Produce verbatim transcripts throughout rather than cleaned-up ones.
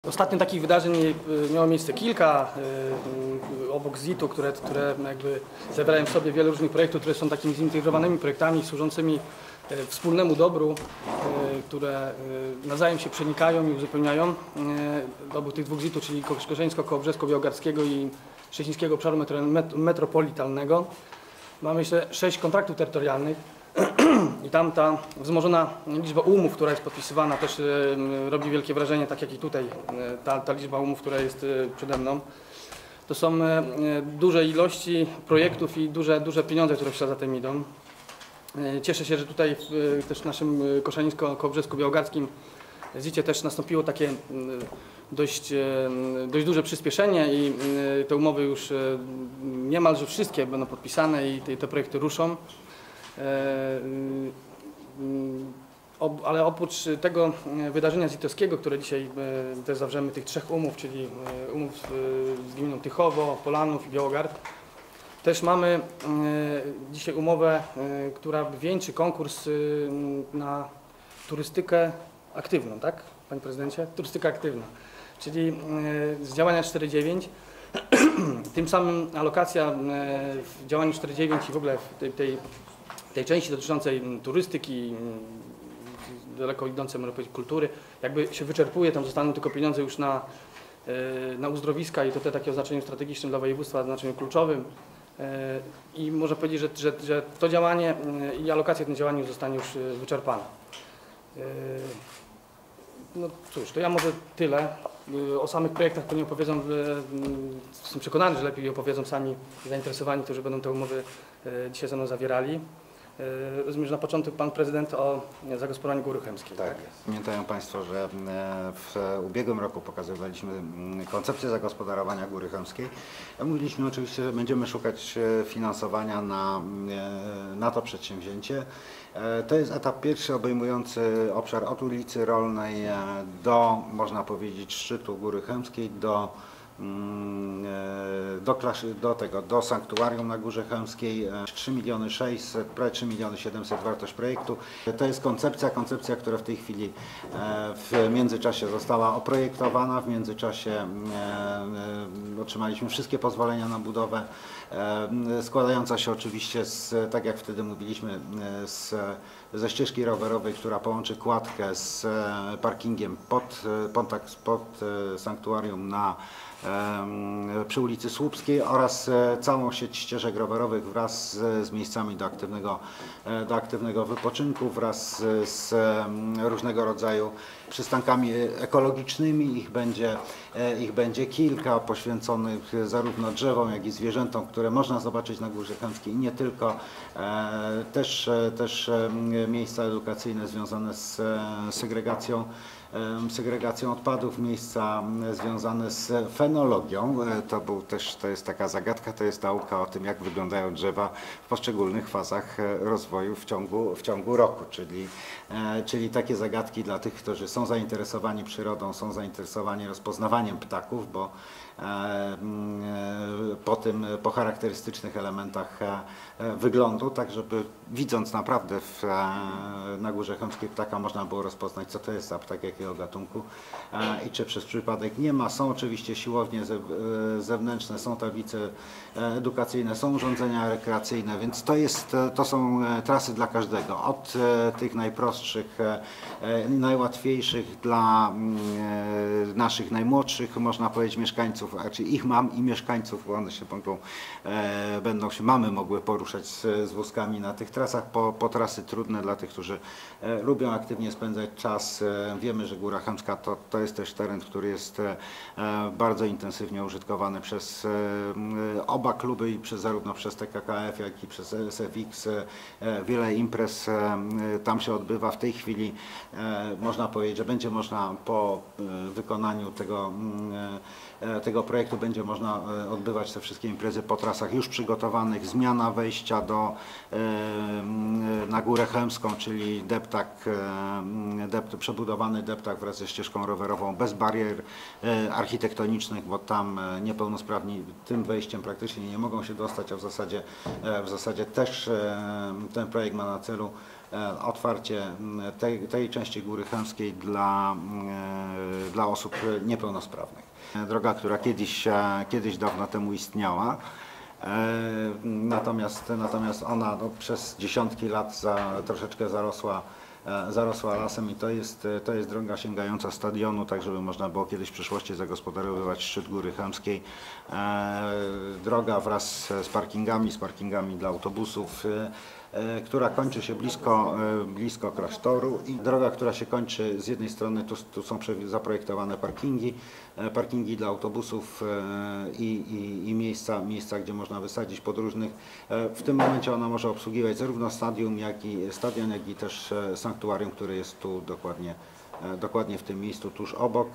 Ostatnio takich wydarzeń miało miejsce kilka, obok zitu, które, które jakby zawierają w sobie wiele różnych projektów, które są takimi zintegrowanymi projektami służącymi wspólnemu dobru, które nawzajem się przenikają i uzupełniają. Obok tych dwóch zitów, czyli Korzeńsko-Kołobrzesko-Białogardzkiego i Szczecińskiego Obszaru Metropolitalnego, mamy jeszcze sześć kontraktów terytorialnych. I tam ta wzmożona liczba umów, która jest podpisywana, też robi wielkie wrażenie, tak jak i tutaj ta, ta liczba umów, która jest przede mną. To są duże ilości projektów i duże, duże pieniądze, które w ślad za tym idą. Cieszę się, że tutaj w, też w naszym Kołobrzesko-Białogackim zicie też nastąpiło takie dość, dość duże przyspieszenie i te umowy już niemalże wszystkie będą podpisane i te, te projekty ruszą. Ale oprócz tego wydarzenia zitowskiego, które dzisiaj też zawrzemy, tych trzech umów, czyli umów z gminą Tychowo, Polanów i Białogard, też mamy dzisiaj umowę, która wieńczy konkurs na turystykę aktywną, tak, panie prezydencie? Turystyka aktywna, czyli z działania cztery dziewięć. Tym samym alokacja w działaniu cztery dziewięć i w ogóle w tej, tej tej części dotyczącej turystyki, daleko idącej, można powiedzieć, kultury, jakby się wyczerpuje, tam zostaną tylko pieniądze już na, na uzdrowiska i to te takie o znaczeniu strategicznym dla województwa, o znaczeniu kluczowym. I można powiedzieć, że, że, że to działanie i alokacja w tym działaniu zostanie już wyczerpana. No cóż, to ja może tyle. O samych projektach pewnie opowiedzą, jestem przekonany, że lepiej opowiedzą sami zainteresowani, którzy będą te umowy dzisiaj ze mną zawierali. Rozumiem, że na początek pan prezydent o zagospodarowaniu Góry Chełmskiej. Tak, tak? Pamiętają Państwo, że w ubiegłym roku pokazywaliśmy koncepcję zagospodarowania Góry Chełmskiej. Mówiliśmy oczywiście, że będziemy szukać finansowania na, na to przedsięwzięcie. To jest etap pierwszy obejmujący obszar od ulicy Rolnej do, można powiedzieć, szczytu Góry Chełmskiej, do Do, klasy, do tego, do sanktuarium na Górze Chełmskiej. trzy miliony sześćset, prawie trzy miliony siedemset wartość projektu. To jest koncepcja, koncepcja, która w tej chwili w międzyczasie została oprojektowana, w międzyczasie otrzymaliśmy wszystkie pozwolenia na budowę, składająca się oczywiście z, tak jak wtedy mówiliśmy, z, ze ścieżki rowerowej, która połączy kładkę z parkingiem pod, pod, pod sanktuarium na przy ulicy Słupskiej oraz całą sieć ścieżek rowerowych wraz z, z miejscami do aktywnego, do aktywnego wypoczynku, wraz z, z różnego rodzaju przystankami ekologicznymi. Ich będzie, ich będzie kilka poświęconych zarówno drzewom, jak i zwierzętom, które można zobaczyć na Górze Chełmskiej i nie tylko. Też, też miejsca edukacyjne związane z segregacją segregacją odpadów, miejsca związane z fenologią. To, był też, to jest taka zagadka, to jest nauka o tym, jak wyglądają drzewa w poszczególnych fazach rozwoju w ciągu, w ciągu roku, czyli, czyli takie zagadki dla tych, którzy są zainteresowani przyrodą, są zainteresowani rozpoznawaniem ptaków, bo po tym, po charakterystycznych elementach wyglądu, tak żeby widząc naprawdę w, na Górze Chełmskiej ptaka można było rozpoznać, co to jest za ptak, jakiego gatunku i czy przez przypadek nie ma. Są oczywiście siłownie zewnętrzne, są tablice edukacyjne, są urządzenia rekreacyjne, więc to, jest, to są trasy dla każdego, od tych najprostszych, najłatwiejszych dla naszych najmłodszych, można powiedzieć, mieszkańców, znaczy ich mam i mieszkańców, bo one się mogą, będą się, mamy mogły poruszać z, z wózkami na tych trasach, po, po trasy trudne dla tych, którzy lubią aktywnie spędzać czas. Wiemy, że Góra Chełmska to, to jest też teren, który jest bardzo intensywnie użytkowany przez oba kluby i przez, zarówno przez T K K F, jak i przez S F X. Wiele imprez tam się odbywa. W tej chwili można powiedzieć, że będzie można po wykonaniu tego, tego projektu będzie można odbywać te wszystkie imprezy po trasach już przygotowanych. Zmiana wejścia do, na Górę Chełmską, czyli deptak, dept, przebudowany deptak wraz ze ścieżką rowerową bez barier architektonicznych, bo tam niepełnosprawni tym wejściem praktycznie nie mogą się dostać, a w zasadzie, w zasadzie też ten projekt ma na celu otwarcie tej, tej części Góry Chełmskiej dla, dla osób niepełnosprawnych. Droga, która kiedyś, kiedyś dawno temu istniała, natomiast, natomiast ona no, przez dziesiątki lat za, troszeczkę zarosła zarosła lasem i to jest, to jest droga sięgająca stadionu, tak żeby można było kiedyś w przyszłości zagospodarowywać szczyt Góry Chełmskiej. Droga wraz z parkingami, z parkingami dla autobusów, która kończy się blisko, blisko klasztoru i droga, która się kończy z jednej strony, tu, tu są zaprojektowane parkingi, parkingi dla autobusów i, i, i miejsca, miejsca, gdzie można wysadzić podróżnych. W tym momencie ona może obsługiwać zarówno stadium, jak i stadion, jak i też sanktuarium, które jest tu dokładnie, dokładnie w tym miejscu, tuż obok.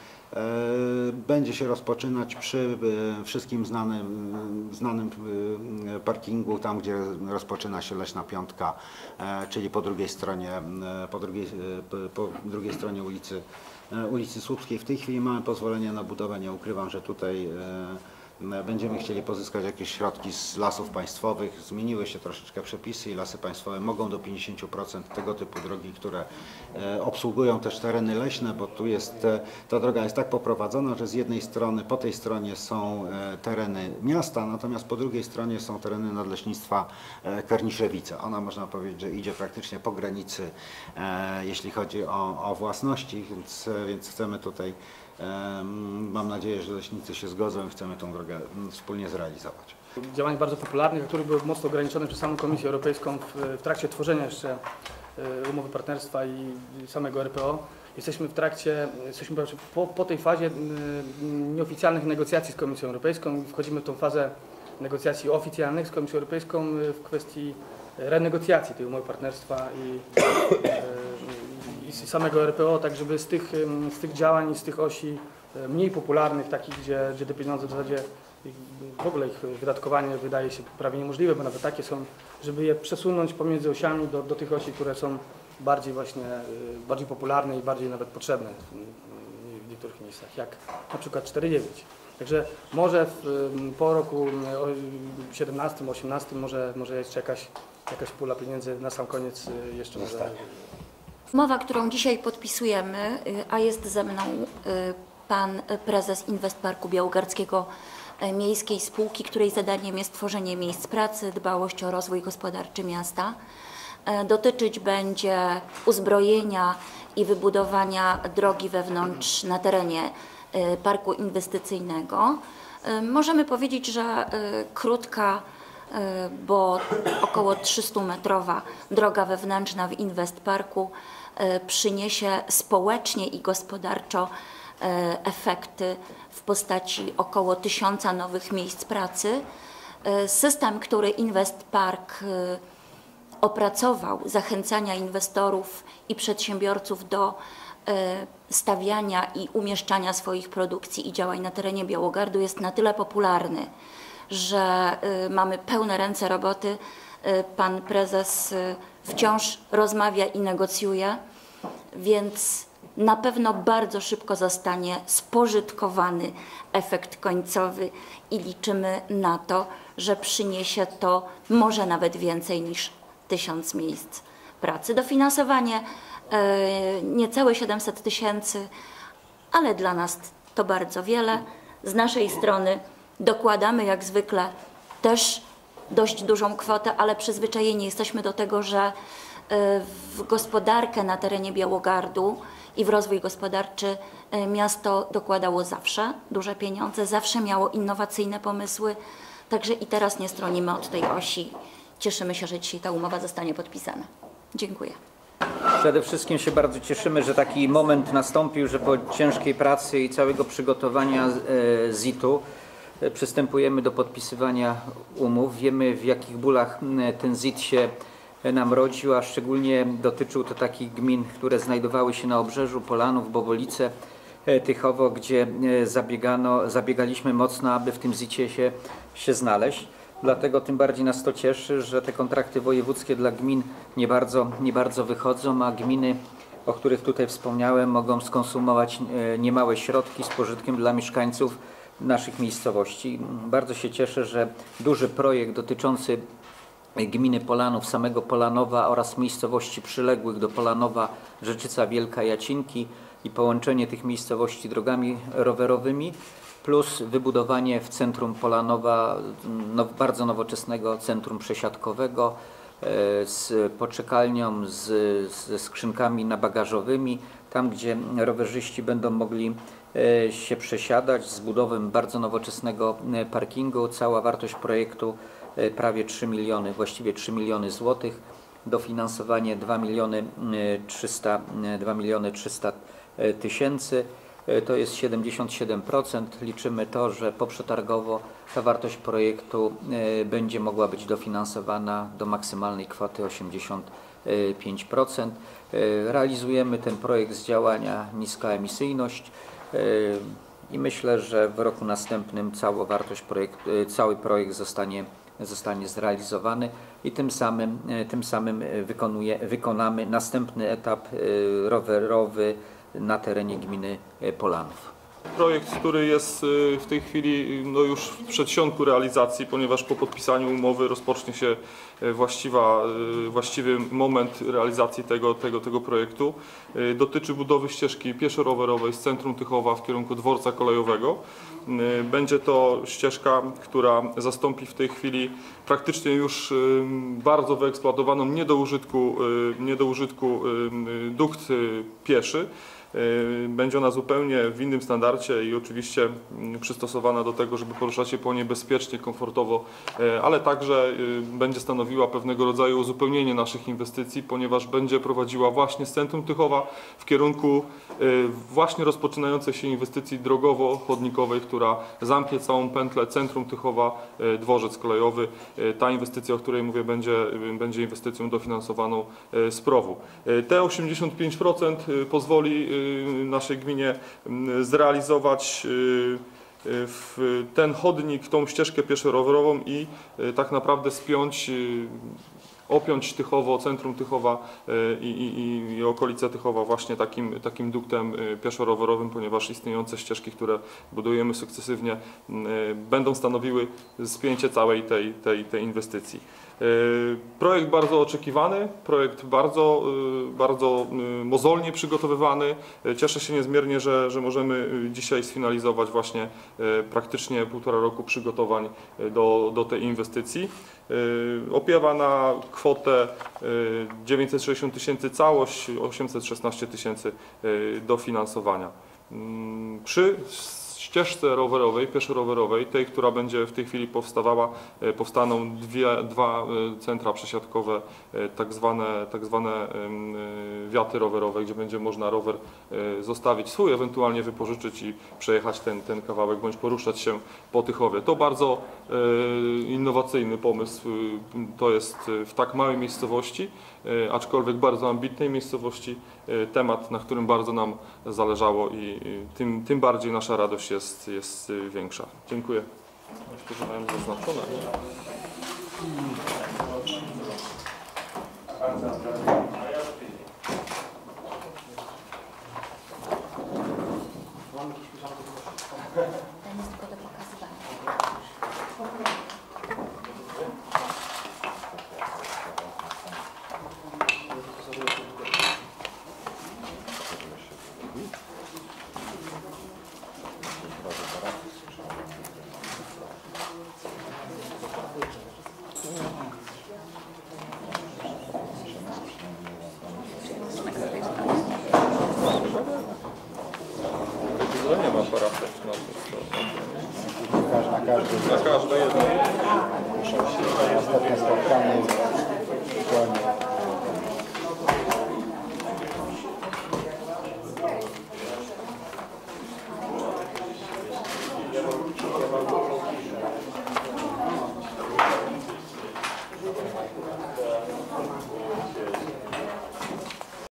Będzie się rozpoczynać przy wszystkim znanym, znanym parkingu, tam gdzie rozpoczyna się Leśna Piątka, czyli po drugiej stronie, po drugiej, po drugiej stronie ulicy, ulicy Słupskiej. W tej chwili mamy pozwolenie na budowę, nie ukrywam, że tutaj będziemy chcieli pozyskać jakieś środki z lasów państwowych. Zmieniły się troszeczkę przepisy i lasy państwowe mogą do pięćdziesięciu procent tego typu drogi, które obsługują też tereny leśne, bo tu jest, ta droga jest tak poprowadzona, że z jednej strony, po tej stronie są tereny miasta, natomiast po drugiej stronie są tereny nadleśnictwa Karniszewice. Ona, można powiedzieć, że idzie praktycznie po granicy, jeśli chodzi o, o własności, więc, więc chcemy tutaj, mam nadzieję, że leśnicy się zgodzą i chcemy tą drogę wspólnie zrealizować. Działań bardzo popularnych, które były mocno ograniczone przez samą Komisję Europejską w, w trakcie tworzenia jeszcze umowy partnerstwa i samego R P O. Jesteśmy w trakcie, jesteśmy po, po tej fazie nieoficjalnych negocjacji z Komisją Europejską. Wchodzimy w tą fazę negocjacji oficjalnych z Komisją Europejską w kwestii renegocjacji tej umowy partnerstwa i, i z samego R P O, tak żeby z tych, z tych działań i z tych osi mniej popularnych, takich, gdzie, gdzie te pieniądze w zasadzie w ogóle ich wydatkowanie wydaje się prawie niemożliwe, bo nawet takie są, żeby je przesunąć pomiędzy osiami do, do tych osi, które są bardziej właśnie, bardziej popularne i bardziej nawet potrzebne w niektórych miejscach, jak na przykład cztery dziewięć. Także może w, po roku siedemnastym, osiemnastym może, może jeszcze jakaś, jakaś pula pieniędzy na sam koniec jeszcze może. Umowa, którą dzisiaj podpisujemy, a jest ze mną pan prezes Investparku Białogardzkiego, miejskiej spółki, której zadaniem jest tworzenie miejsc pracy, dbałość o rozwój gospodarczy miasta. Dotyczyć będzie uzbrojenia i wybudowania drogi wewnątrz na terenie parku inwestycyjnego. Możemy powiedzieć, że krótka, bo około trzystumetrowa droga wewnętrzna w Investparku przyniesie społecznie i gospodarczo efekty w postaci około tysiąca nowych miejsc pracy. System, który Investpark opracował, zachęcania inwestorów i przedsiębiorców do stawiania i umieszczania swoich produkcji i działań na terenie Białogardu, jest na tyle popularny, że mamy pełne ręce roboty. Pan prezes wciąż rozmawia i negocjuje, więc na pewno bardzo szybko zostanie spożytkowany efekt końcowy i liczymy na to, że przyniesie to może nawet więcej niż tysiąc miejsc pracy. Dofinansowanie niecałe siedemset tysięcy, ale dla nas to bardzo wiele. Z naszej strony dokładamy jak zwykle też dość dużą kwotę, ale przyzwyczajeni jesteśmy do tego, że w gospodarkę na terenie Białogardu i w rozwój gospodarczy miasto dokładało zawsze duże pieniądze, zawsze miało innowacyjne pomysły, także i teraz nie stronimy od tej osi. Cieszymy się, że dzisiaj ta umowa zostanie podpisana. Dziękuję. Przede wszystkim się bardzo cieszymy, że taki moment nastąpił, że po ciężkiej pracy i całego przygotowania Z I T-u przystępujemy do podpisywania umów. Wiemy, w jakich bólach ten Z I T się nam rodził, a szczególnie dotyczył to takich gmin, które znajdowały się na obrzeżu, Polanów, Bobolice, Tychowo, gdzie zabiegano, zabiegaliśmy mocno, aby w tym Z I T-ie się, się znaleźć. Dlatego tym bardziej nas to cieszy, że te kontrakty wojewódzkie dla gmin nie bardzo, nie bardzo wychodzą, a gminy, o których tutaj wspomniałem, mogą skonsumować niemałe środki z pożytkiem dla mieszkańców naszych miejscowości. Bardzo się cieszę, że duży projekt dotyczący gminy Polanów, samego Polanowa oraz miejscowości przyległych do Polanowa, Rzeczyca Wielka, Jacinki i połączenie tych miejscowości drogami rowerowymi, plus wybudowanie w centrum Polanowa no, bardzo nowoczesnego centrum przesiadkowego z poczekalnią, z, ze skrzynkami nabagażowymi, tam gdzie rowerzyści będą mogli się przesiadać, z budową bardzo nowoczesnego parkingu. Cała wartość projektu prawie trzy miliony, właściwie trzy miliony złotych, dofinansowanie dwa miliony trzysta tysięcy, to jest siedemdziesiąt siedem procent. Liczymy to, że poprzetargowo ta wartość projektu będzie mogła być dofinansowana do maksymalnej kwoty osiemdziesiąt pięć procent. Realizujemy ten projekt z działania Niska Emisyjność i myślę, że w roku następnym cała wartość projektu, cały projekt zostanie zostanie zrealizowany i tym samym, tym samym wykonuje, wykonamy następny etap rowerowy na terenie gminy Polanów. Projekt, który jest w tej chwili no już w przedsionku realizacji, ponieważ po podpisaniu umowy rozpocznie się właściwa, właściwy moment realizacji tego, tego, tego projektu. Dotyczy budowy ścieżki pieszo-rowerowej z centrum Tychowa w kierunku dworca kolejowego. Będzie to ścieżka, która zastąpi w tej chwili praktycznie już bardzo wyeksploatowaną, nie do użytku, nie do użytku dukt pieszy. Będzie ona zupełnie w innym standardzie i oczywiście przystosowana do tego, żeby poruszać się po niej bezpiecznie, komfortowo, ale także będzie stanowiła pewnego rodzaju uzupełnienie naszych inwestycji, ponieważ będzie prowadziła właśnie z centrum Tychowa w kierunku właśnie rozpoczynającej się inwestycji drogowo-chodnikowej, która zamknie całą pętlę centrum Tychowa, dworzec kolejowy. Ta inwestycja, o której mówię, będzie, będzie inwestycją dofinansowaną z P R O W-u. Te osiemdziesiąt pięć procent pozwoli naszej gminie zrealizować w ten chodnik, tą ścieżkę pieszo-rowerową i tak naprawdę spiąć, opiąć Tychowo, centrum Tychowa i, i, i okolice Tychowa właśnie takim, takim duktem pieszo-rowerowym, ponieważ istniejące ścieżki, które budujemy sukcesywnie, będą stanowiły spięcie całej tej, tej, tej inwestycji. Projekt bardzo oczekiwany, projekt bardzo, bardzo mozolnie przygotowywany. Cieszę się niezmiernie, że, że możemy dzisiaj sfinalizować właśnie praktycznie półtora roku przygotowań do, do tej inwestycji. Opiewa na kwotę dziewięćset sześćdziesiąt tysięcy całość, osiemset szesnaście tysięcy dofinansowania. Przy ścieżce rowerowej, pieszo-rowerowej, tej, która będzie w tej chwili powstawała, powstaną dwie, dwa centra przesiadkowe, tak zwane, tak zwane wiaty rowerowe, gdzie będzie można rower zostawić swój, ewentualnie wypożyczyć i przejechać ten, ten kawałek, bądź poruszać się po Tychowie. To bardzo innowacyjny pomysł, to jest w tak małej miejscowości, aczkolwiek bardzo ambitnej miejscowości, temat, na którym bardzo nam zależało i tym, tym bardziej nasza radość jest, jest większa. Dziękuję. Myślę, że mają zaznaczone. Ten jest tylko do pokazywania. Nie ma parafet. Na każdy Na każde jedno. następne spotkanie.